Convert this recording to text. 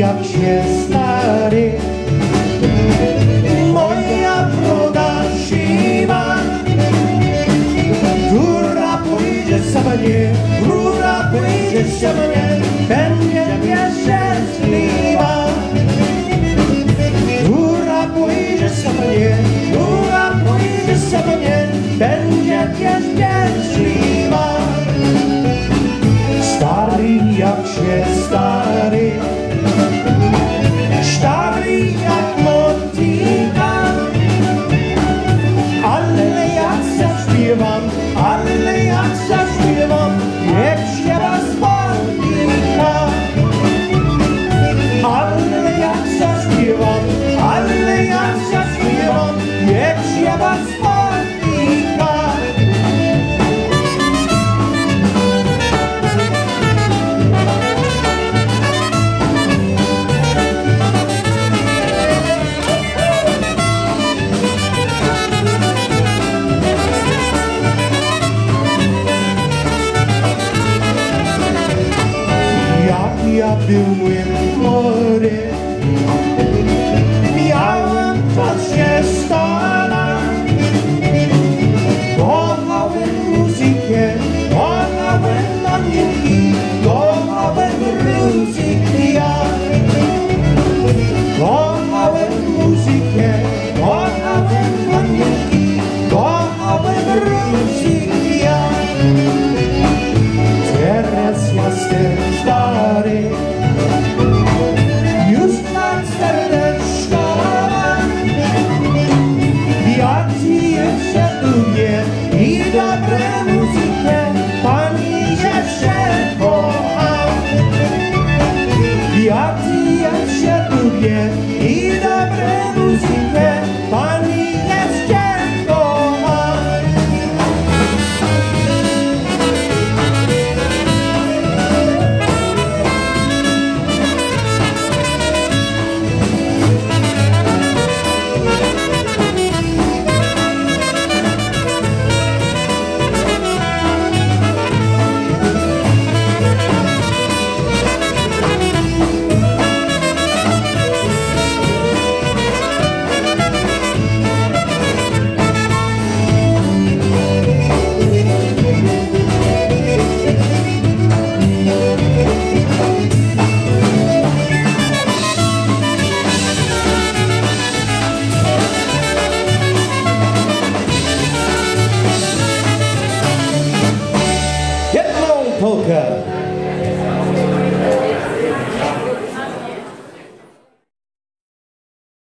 jak się stary. Moja broda siwa, która pójdzie sama nie, która pójdzie sama nie, będzie nieszczęśliwa. Która pójdzie sama nie, która pójdzie sama nie, będzie nieszczęśliwa. Stary jak się stary, stary jak motyka, ale jak zaśpiewam, ale jak zaśpiewam, niech się was spotyka. Ale jak zaśpiewam, ale jak zaśpiewam, niech się was spotyka. Ja byłem chory, miałem to się stara. Kochałem muzykę, kochałem panienki, kochałem muzykę ja. Kochałem muzykę, kochałem panienki, kochałem muzykę ja. Teraz jestem stary, już tak serdecznie, ja ci jeszcze lubię i dobre muzykę pani jeszcze kocham. Ja ci jeszcze lubię i dobre muzykę pani jeszcze kocham. Old Polka.